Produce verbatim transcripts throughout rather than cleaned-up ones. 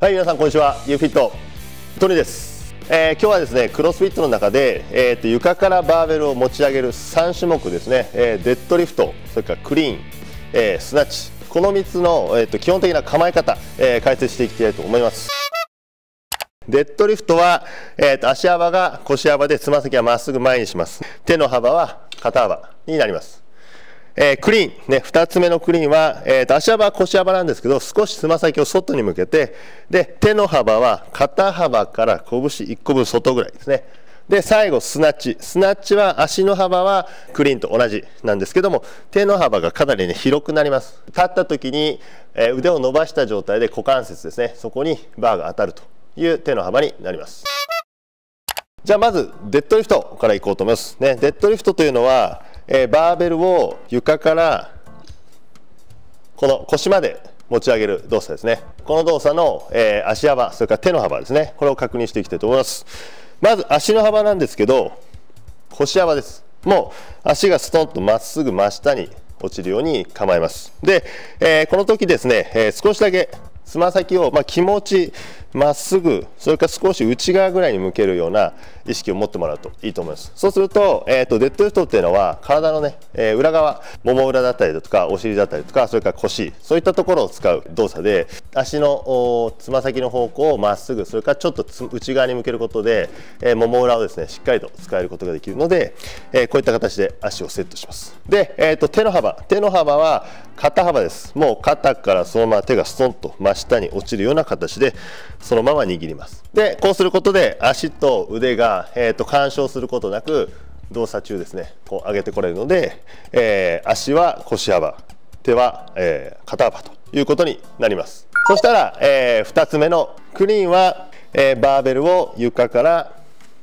はい、皆さんこんにちは。ユーフィットトニーです。えー、今日はですね、クロスフィットの中で、えー、と床からバーベルを持ち上げるさん種目ですね、えー、デッドリフト、それからクリーン、えー、スナッチ、このみっつの、えー、と基本的な構え方、えー、解説していきたいと思います。デッドリフトは、えー、と足幅が腰幅でつま先はまっすぐ前にします。手の幅は肩幅になります。えー、クリーン、ね、ふたつめのクリーンは、えー、と足幅は腰幅なんですけど、少しつま先を外に向けて、で手の幅は肩幅から拳いっこぶん外ぐらいですね。で最後スナッチ、スナッチは足の幅はクリーンと同じなんですけども、手の幅がかなり、ね、広くなります。立った時に、えー、腕を伸ばした状態で股関節ですね、そこにバーが当たるという手の幅になります。じゃあまずデッドリフトからいこうと思います、ね、デッドリフトというのは、えー、バーベルを床からこの腰まで持ち上げる動作ですね。この動作の、えー、足幅、それから手の幅ですね、これを確認していきたいと思います。まず足の幅なんですけど、腰幅です。もう足がストンとまっすぐ真下に落ちるように構えます。で、えー、この時ですね、えー、少しだけつま先を、まあ、気持ちまっすぐ、それから少し内側ぐらいに向けるような意識を持ってもらうといいと思います。そうすると、えーと、デッドリフトっていうのは体のね、えー、裏側、もも裏だったりだとかお尻だったりとか、それから腰、そういったところを使う動作で、足のつま先の方向をまっすぐ、それからちょっと内側に向けることで、えー、もも裏をですねしっかりと使えることができるので、えー、こういった形で足をセットします。で、えーと、手の幅、手の幅は肩幅です。もう肩からそのまま手がストンと真下に落ちるような形でそのまま握ります。でこうすることで足と腕が、えー、と干渉することなく動作中ですねこう上げてこれるので、えー、足は腰幅、手は、えー、肩幅ということになります。そしたら、えー、ふたつめのクリーンは、えー、バーベルを床から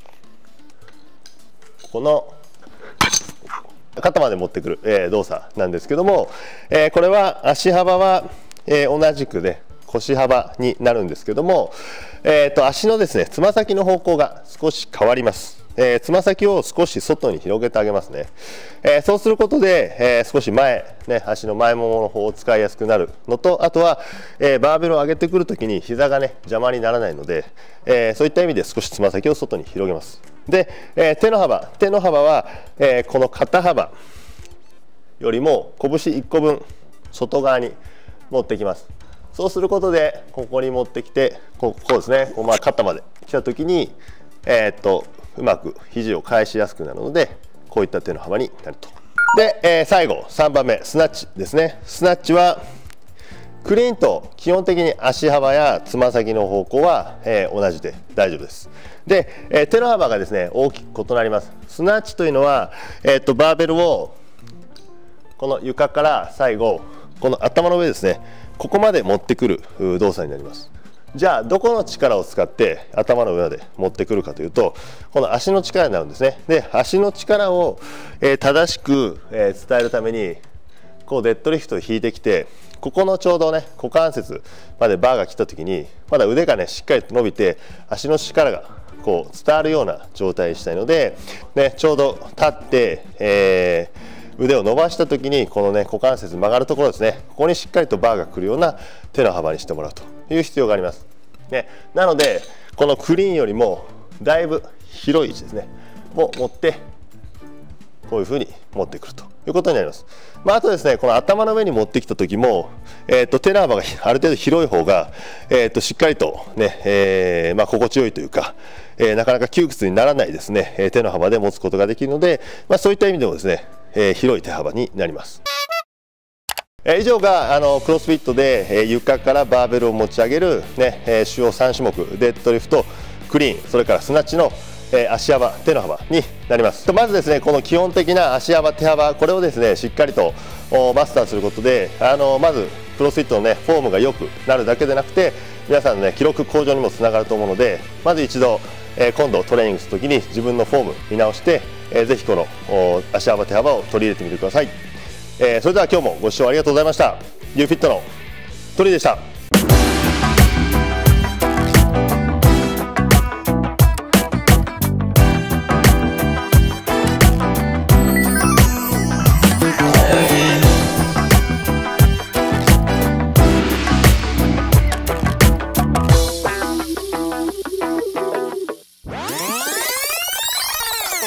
この肩まで持ってくる、えー、動作なんですけども、えー、これは足幅は、えー、同じくで腰幅になるんですけども、えー、と足のですねつま先の方向が少し変わります。えー、つま先を少し外に広げてあげますね。えー、そうすることで、えー、少し前、ね、足の前ももの方を使いやすくなるのと、あとは、えー、バーベルを上げてくるときに膝がね邪魔にならないので、えー、そういった意味で少しつま先を外に広げます。で、えー、手の幅、手の幅は、えー、この肩幅よりも拳いっこぶん外側に持ってきます。そうすることでここに持ってきてこう、こうですね、こうまあ肩まで来た時に、えー、っとうまく肘を返しやすくなるので、こういった手の幅になると。で、えー、最後さんばんめスナッチですね。スナッチはクリーンと基本的に足幅やつま先の方向は、えー、同じで大丈夫です。で、えー、手の幅がですね大きく異なります。スナッチというのは、えー、っとバーベルをこの床から最後この頭の上ですね、ここまで持ってくる動作になります。じゃあどこの力を使って頭の上まで持ってくるかというと、この足の力になるんですね。で足の力を、えー、正しく、えー、伝えるためにこうデッドリフトを引いてきて、ここのちょうどね股関節までバーが来た時にまだ腕がねしっかりと伸びて足の力がこう伝わるような状態にしたいので、ね、ちょうど立って、えー腕を伸ばした時にこのね股関節曲がるところですね、ここにしっかりとバーが来るような手の幅にしてもらうという必要があります、ね、なのでこのクリーンよりもだいぶ広い位置ですねを持ってこういうふうに持ってくるということになります。まあ、あとですねこの頭の上に持ってきた時も、えー、と手の幅がある程度広い方が、えー、としっかりとね、えーまあ、心地よいというか、えー、なかなか窮屈にならないですね、えー、手の幅で持つことができるので、まあ、そういった意味でもですねえー、広い手幅になります。えー、以上があのクロスフィットで、えー、床からバーベルを持ち上げる、ねえー、主要さん種目デッドリフト、クリーン、それからスナッチの、えー、足幅、手の幅になります。まずですねこの基本的な足幅、手幅、これをですねしっかりとマスターすることで、あのまずクロスフィットの、ね、フォームが良くなるだけでなくて、皆さんの、ね、記録向上にもつながると思うので、まず一度えー、今度トレーニングするときに自分のフォーム見直して、えー、ぜひこの足幅手幅を取り入れてみてください。えー、それでは今日もご視聴ありがとうございました。ユーフィットのトリでした。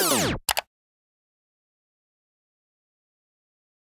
す。